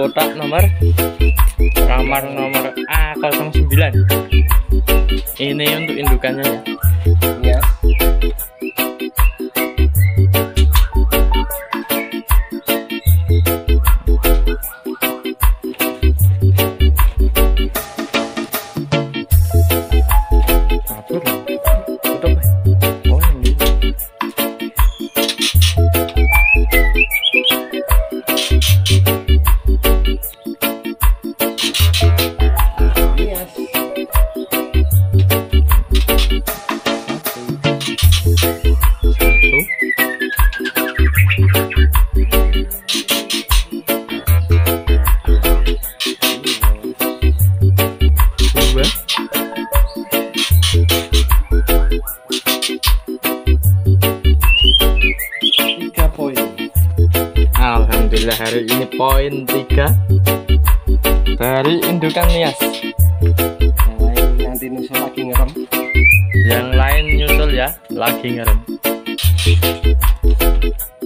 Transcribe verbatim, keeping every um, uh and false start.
kotak nomor kamar nomor A nol sembilan. Ini untuk indukannya ya. Iya. Alhamdulillah hari ini poin tiga dari indukan Nias. Yang lain nanti nyusul lagi ngerem. Yang lain nyusul ya, lagi ngerem.